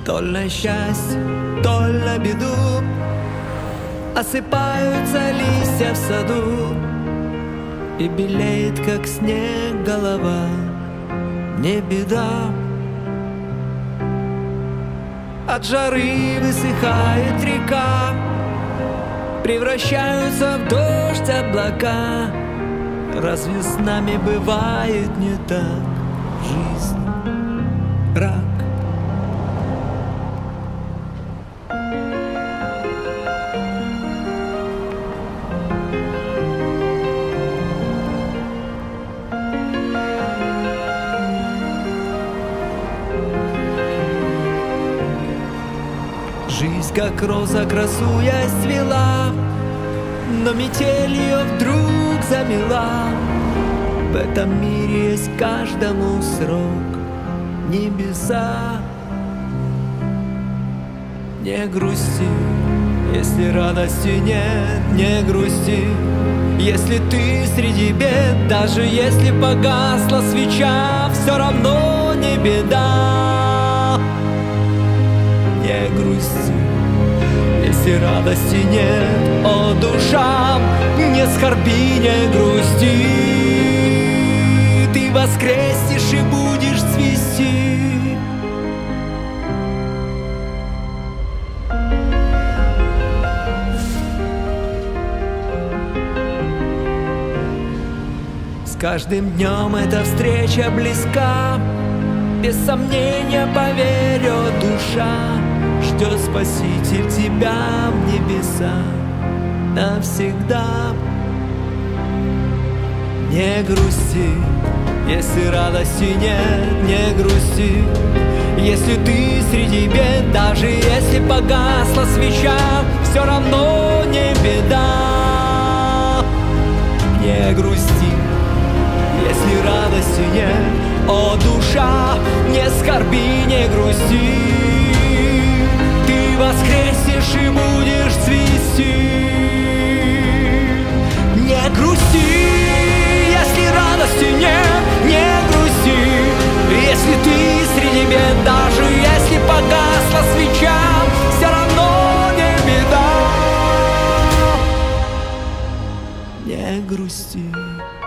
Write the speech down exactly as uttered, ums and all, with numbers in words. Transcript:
То ли на счастье, то ли на беду осыпаются листья в саду, и белеет, как снег, голова. Не беда, от жары высыхает река, превращаются в дождь облака. Разве с нами бывает не так? Жизнь — рак. Жизнь, как роза, красу я свела, но метель ее вдруг замела. В этом мире есть каждому срок. Небеса, не грусти, если радости нет. Не грусти, если ты среди бед. Даже если погасла свеча, все равно не беда. Не грусти, если радости нет. О, душа, не скорби, не грусти. Ты воскреснешь и будешь цвести. С каждым днем эта встреча близка. Без сомнения, поверь, о, душа, ждет Спаситель тебя в небеса навсегда. Не грусти, если радости нет. Не грусти, если ты среди бед. Даже если погасла свеча, все равно не беда. Не грусти, если радости нет. О, душа, не скорби, не грусти. Ты воскреснешь и будешь цвести. Не грусти, если радости нет. Не грусти, если ты среди бед. Даже если погасла свеча, все равно не беда. Не грусти.